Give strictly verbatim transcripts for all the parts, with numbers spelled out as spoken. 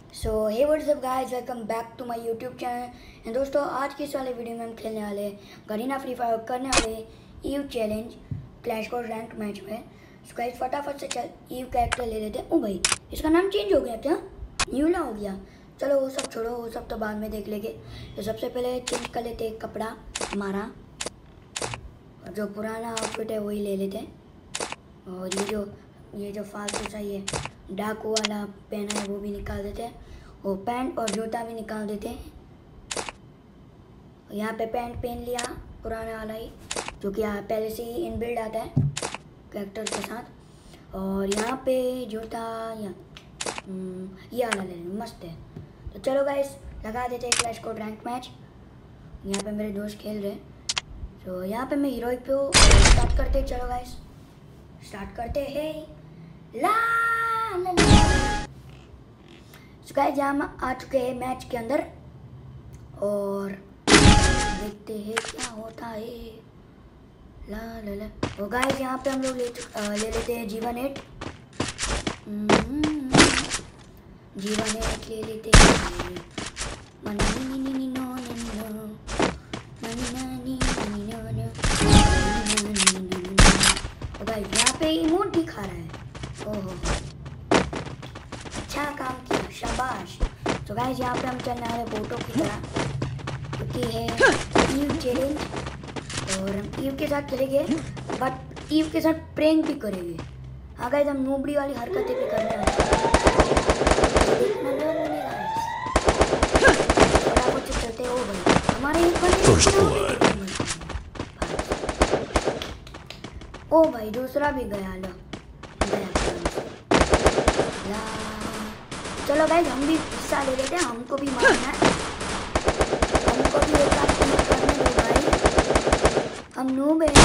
So hey what's up guys, welcome back to my YouTube channel. And दोस्तों, आज की इस वाले वीडियो में हम खेलने वाले गरीना फ्री फायर करने वाले ईव challenge clash code rank match में। सो गाइस फटाफट से चल ईव कैरेक्टर ले लेते हैं। ओ भाई, इसका नाम चेंज हो गया क्या? न्यूला हो गया। चलो वो सब छोड़ो, वो सब तो बाद में देख लेंगे। तो सबसे पहले चेंज कर लेते हैं कपड़ा हमारा, और जो पुराना आउटफिट है वही ले लेते हैं। और ये जो ये जो फालतू सा ये डाकू वाला पहना है वो भी निकाल देते हैं। वो पैंट और जूता भी निकाल देते हैं। यहाँ पे पैंट पहन लिया पुराना वाला ही, जो कि यहाँ पहले से ही इनबिल्ड आता है कैरेक्टर के साथ। और यहाँ पे जूता या ये वाला ले लें, मस्त है। तो चलो गाइस लगा देते हैं क्लैश कोड रैंक मैच। यहाँ पे मेरे दोस्त खेल रहे हैं। तो यहाँ पे मैं हीरोइक पे स्टार्ट करते हैं। चलो गाइस स्टार्ट करते हैं। ला ला ला। So guys, हम आ चुके हैं मैच के अंदर और देखते हैं क्या होता है। ला ला ला। तो गाइस यहाँ पे हम लोग ले ले लेते हैं जीवन एट। जीवन एट ले लेते हैं। तो गाइस यहाँ पे इमोट दिखा रहा है। ओहो, अच्छा काम किया, शाबाश। तो गाइस यहाँ पे हम चलने वाले बोटो की तरह, क्योंकि है ईव चैलेंज और हम ईव के साथ चलेंगे, बट ईव के साथ प्रैंक भी करेंगे। हाँ गाइस, हम नूबड़ी वाली हरकतें भी करने वाले चलते हो भाई। हमारे ओ भाई दूसरा भी गया। लो चलो गाइस हम भी हिस्सा ले लेते हैं, हमको भी मारना है, हमको भी एक साथ करने दो भाई। हम नूब है।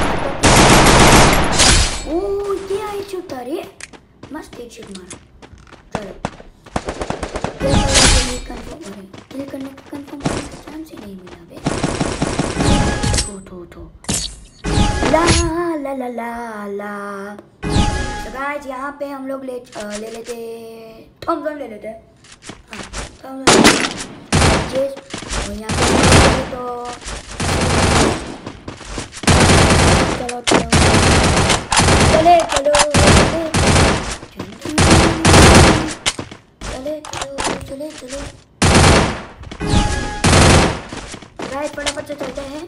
ओ ये आई शूट रे, मस्त एक शूट मारा। चलो कंफर्म किल करने का कंफर्म चांस ही नहीं मिला बे। थो थो थो ला ला ला ला ला। तो गाइस यहाँ पे हम लोग ले ले लेते थॉमसन ले लेते हैं। हाँ और यहाँ पे तो चलो चलो चले चलो चले चलो चले चलो गाइस फटाफट से चलते हैं।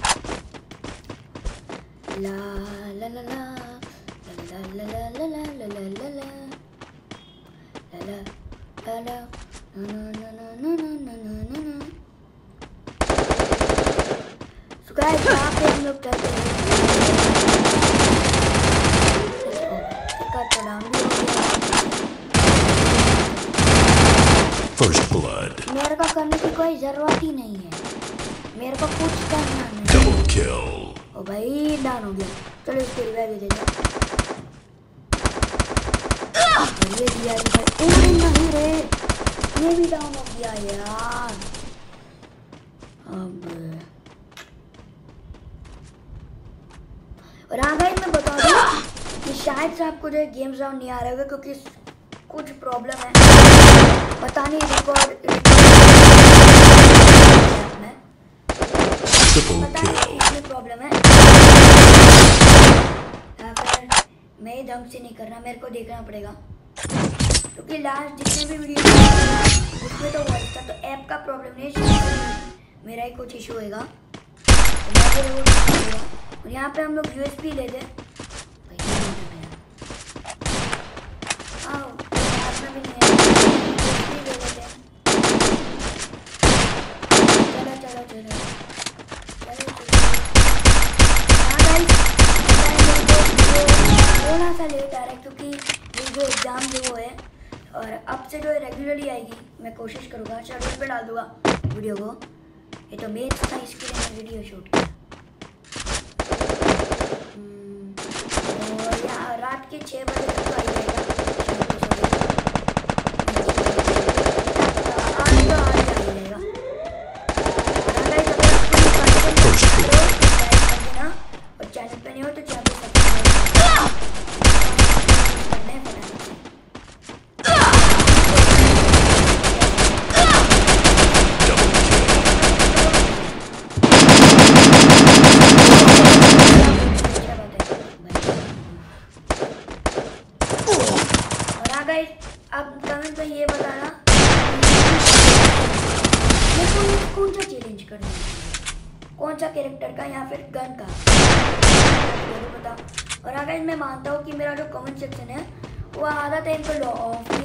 ला ला ला ला ला ला ला ला ला ला ला ला ला ला ला सो गाइस यहाँ पे हम लोग चलते हैं। First blood. मेरे को करने की कोई जरूरत ही नहीं है, मेरे को कुछ करना नहीं। Double kill. ओ भाई डाउन हो गया। चलो इसके रिवाइव दे दो। ये दिया भाई। ओ नहीं रे, ये भी डाउन हो गया यार। अब और हाँ गाइस मैं बता दूं कि शायद से आपको जो गेम साउंड नहीं आ रहा होगा, क्योंकि कुछ प्रॉब्लम है, पता नहीं रिकॉर्ड में प्रॉब्लम है। मैं ढंग से नहीं करना, मेरे को देखना पड़ेगा, क्योंकि लास्ट जितने भी वीडियो उसमें तो वॉइस था। तो ऐप का प्रॉब्लम नहीं है, मेरा ही कुछ इशू होगा। और यहाँ पे हम लोग यूएसबी ले दें। चलो चलो चलो थोड़ा सा लेट आ रहा है, क्योंकि ये जो एग्ज़ाम जो वो है, और अब से जो है रेगुलरली आएगी। मैं कोशिश करूँगा, शेड्यूल पे डाल दूँगा वीडियो को। ये तो मेन था, इसके लिए मैं वीडियो शूट किया। और यहाँ रात के छः बजे तक तो आ जाएगा। आज तो आज आ जाएगा। और चैनल पे नहीं हो तो चैनल पे आप कमेंट में ये बताना मेरे को कौन सा चैलेंज करना है, कौन सा कैरेक्टर का या फिर गन का, जरूर बताओ। और अगर मैं मानता हूँ कि मेरा जो कमेंट सेक्शन है वो आधा टाइम तो ऑफ ही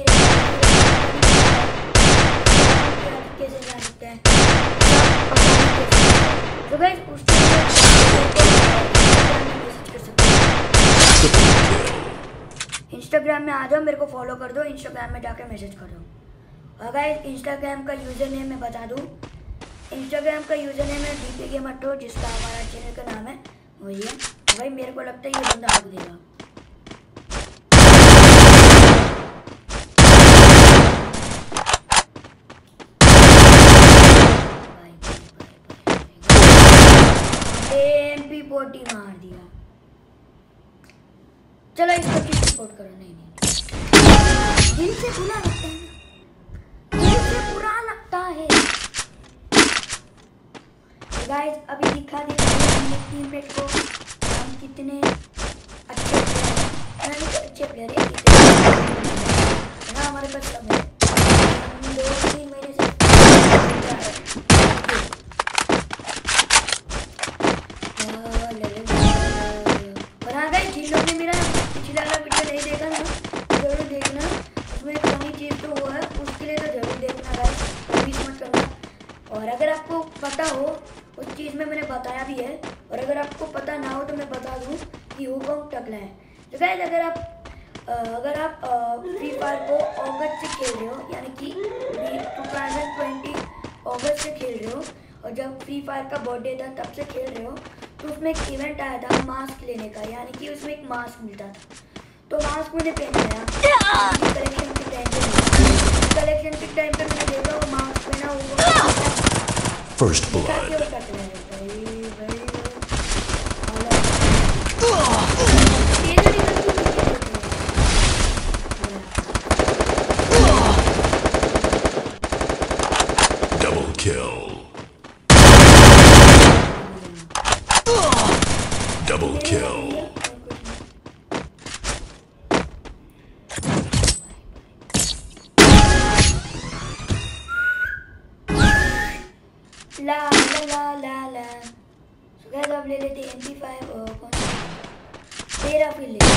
कैसे जा सकते हैं तो गाइस उसके मैसेज कर सकते हैं। इंस्टाग्राम में आ जाओ, मेरे को फॉलो कर दो, इंस्टाग्राम में जाकर मैसेज कर दो। और गाइस इंस्टाग्राम का यूज़र नेम मैं बता दूँ, इंस्टाग्राम का यूज़र नेम है डीपी गेमर टू, जिसका हमारा चैनल का नाम है वही है। भाई मेरे को लगता है ये बंदा हक देगा। एमपी फोर्टी मार दिया। चलो इसको किस सपोर्ट करो। नहीं नहीं दिल से बुरा लगता है, दिल से बुरा लगता है। गाइस अभी दिखा देते हैं अपने टीममेट को हम कितने अच्छे प्लेयर हैं। अच्छे प्लेयर है ना, हमारे पास सब है। दो तीन महीने से और हाँ गाइस जिन लोगों ने मेरा पिछला वाला वीडियो नहीं देखा ना जरूर देखना, उसमें एक फनी चीज़ तो वो है, उसके लिए तो जरूर देखना गाइस, मिस मत करना। और अगर आपको पता हो उस चीज़ में मैंने बताया भी है, और अगर आपको पता ना हो तो मैं बता दूँ कि हुकॉन्ग टकला है। तो गाइस अगर आप अगर आप फ्री फायर को अगस्त से खेल रहे हो, यानी कि टू थाउजेंड ट्वेंटी अगस्त से खेल रहे हो, और जब फ्री फायर का बर्थडे था तब से खेल रहे हो, तो उसमें एक इवेंट आया था मास्क लेने का, यानी कि उसमें एक मास्क मिलता था। तो मास्क मैंने पहनाया कलेक्शन के टाइम पे, कलेक्शन के टाइम पे मैंने देखा वो मास्क पहना हुआ First blood. Double kill. Double kill. ला ला ला ला ला सो गाइस अब ले लेते हैं एम पी फाइव और कौन सा तेरा फिर ले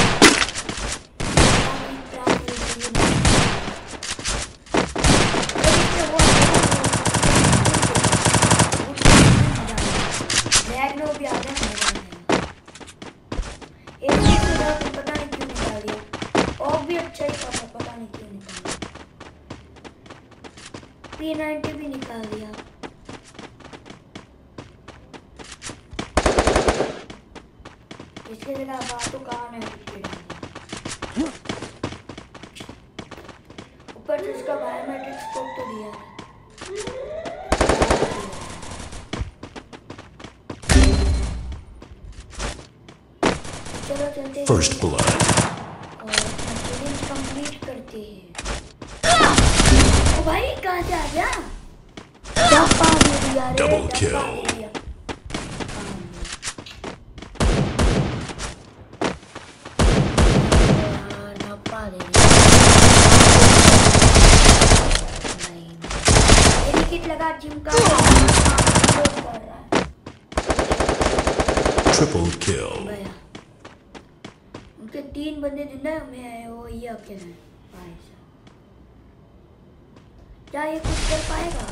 रैगनो भी आ गया। एक चीज तो पता नहीं क्यों निकाल दिया, और भी अच्छा ही था, पता नहीं क्यों निकाल दिया। पी नाइंटी भी निकाल दिया। इसके जगह बात तो कहाँ है, ऊपर से इसका बायोमेट्रिक स्कोप तो दिया है। चलो चलते हैं First blood. और चैलेंज कंप्लीट करते हैं। ओ भाई कहाँ से आ गया? डब्बा दे दिया रे, Double डब्बा kill. दे दिया। यार, डब्बा दे दिया। नहीं, मेरी किट लगा जिम का कर रहा है। Triple kill. भैया उनके तीन बंदे जिंदा है, मैं वो ये अकेला है भाई साहब। क्या ये कुछ कर पाएगा?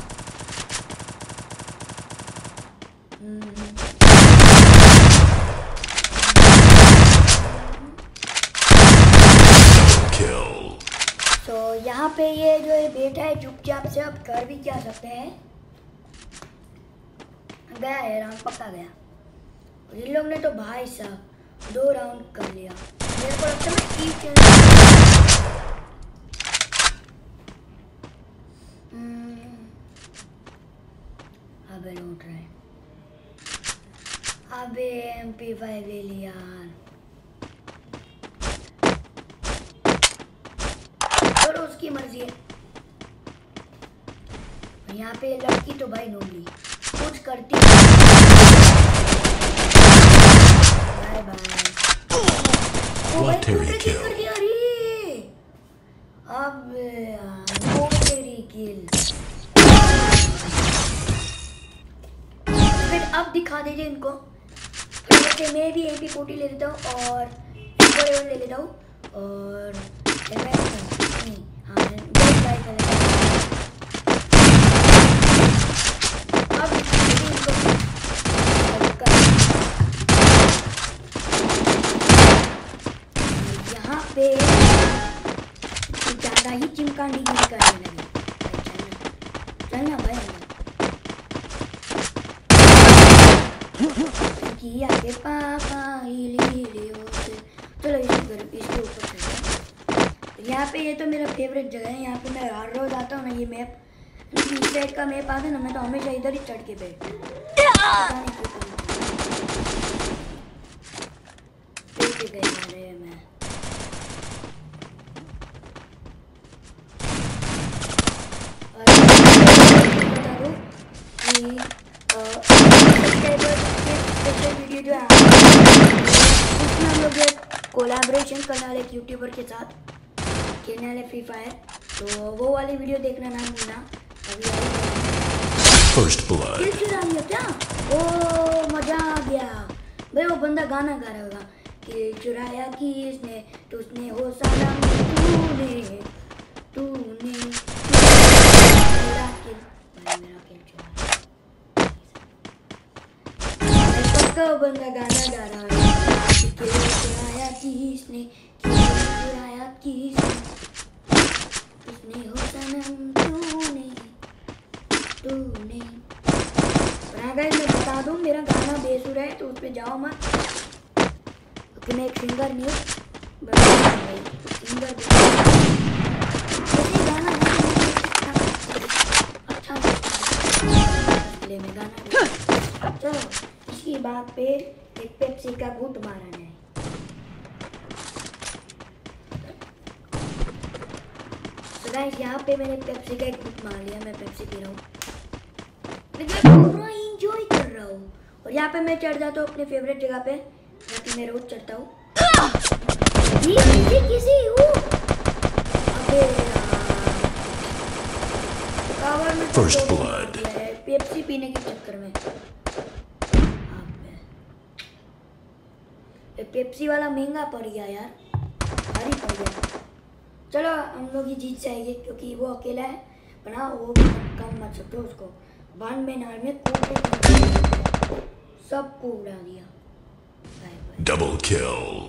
Kill. तो यहाँ पे ये जो ये बैठा है चुपचाप से, अब कर भी क्या सकते हैं। गया है राउंड, पक्का गया। इन लोग ने तो भाई साहब दो राउंड कर लिया। मेरे को लगता है मैं कीप चेंज अबे लूट रहे, अबे एम पी फाइव ले लिया यार। चलो उसकी मर्जी है। यहाँ पे लड़की तो भाई नोबली कुछ करती bye bye. What Terry kill? अब अबे यार वो तेरी किल। फिर अब दिखा दीजिए इनको। वैसे मैं भी एम पी फोर्टी ले लेता हूँ और फोर एवन ले लेता हूँ और नहीं हाँ ट्राई कर लेता हूँ। अब दिखा दीजिए इनको। यहाँ पे ज़्यादा ही चिमकांडी गिरी करने लगी। चलना भाई किया के पापा चलो इसके इसके ऊपर चलते। यहाँ पे ये तो मेरा फेवरेट जगह है। यहाँ पे मैं हर रोज आता हूँ ना। ये मैप इस साइड का मैप आता है ना, मैं तो हमेशा इधर ही चढ़ के बैठता हूँ। गई मैं वीडियो जो है उसमें हम लोग कोलैबोरेशन करने वाले एक यूट्यूबर के साथ खेलने वाले फ्री फायर, तो वो वाली वीडियो देखना ना भूलना। अभी First blood. क्या ओ मजा आ गया भाई। वो बंदा गाना गा रहा होगा कि चुराया किसने तुझने हो सनम तूने तूने मेरा किल मेरा किल चुरा बंदा गाना गा रहा है कि चुराया किसने चुराया किसने तुझने हो सनम तूने तूने। गाइस मैं बता दूं मेरा गाना बेसुर है तो उस पे जाओ मत क्योंकि मैं एक सिंगर नहीं हूँ। सिंगर गाना अच्छा इसलिए मैं गाना। चलो इसी बात पे एक पेप्सी का घूंट मारना है। तो गाइस यहाँ पे मैंने पेप्सी का एक घूंट मार लिया। मैं पेप्सी पी रहा हूँ, पूरा एंजॉय कर रहा हूँ। और यहाँ पे मैं चढ़ जाता हूँ अपने फेवरेट जगह पे जहाँ पे मैं रोज चढ़ता हूँ। ये किसी हूँ अबे कावर में First blood. पेप्सी पीने के चक्कर में पेप्सी वाला महंगा पड़ गया यार, भारी पड़ गया। चलो हम लोग ही जीत जाएंगे क्योंकि वो अकेला है बना। वो कम मत सकते उसको बांध में नाल में सबको उड़ा दिया। Double kill.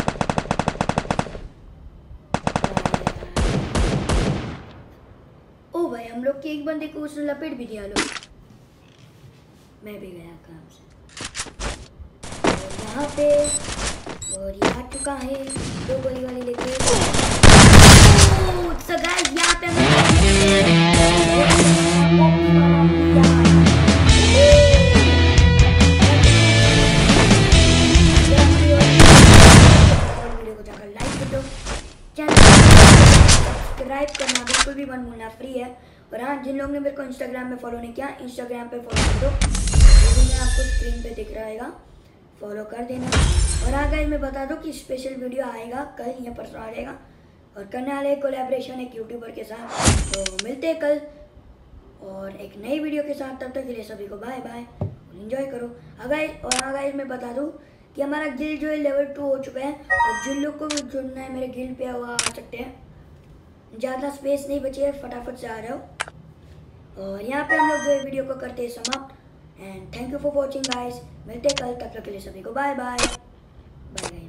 ओ भाई हम लोग के एक बंदे को उसने लपेट भी दिया। लो मैं भी गया काम से और यहाँ पे और ये आ चुका है दो गोली वाली लेके। तो गाइस यहाँ पे वीडियो को जाकर लाइक कर दो, चैनल सब्सक्राइब करना बिल्कुल भी मत भूलना, फ्री है। और हाँ जिन लोगों ने मेरे को इंस्टाग्राम में फॉलो नहीं किया इंस्टाग्राम पे फॉलो कर दो, मैं आपको स्क्रीन पे दिख रहा है, फॉलो कर देना। और हाँ गाइस मैं बता दूं कि स्पेशल वीडियो आएगा कल या परसों आ जाएगा और करने वाले कोलैबोरेशन एक यूट्यूबर के साथ। तो मिलते हैं कल और एक नई वीडियो के साथ। तब तक के लिए सभी को बाय बाय और एंजॉय करो। हाँ गाइस और हाँ गाइस मैं बता दूं कि हमारा गिल जो है लेवल टू हो चुका है और जिन लोग को भी जुड़ना है मेरे गिल पे हुआ आ सकते हैं। ज़्यादा स्पेस नहीं बची है, फटाफट से आ रहे हो। और यहाँ पे हम लोग जो है वीडियो को करते हैं समाप्त। And thank you for watching guys. मिलते हैं कल, तब तक के लिए सभी को बाय बाय बाय।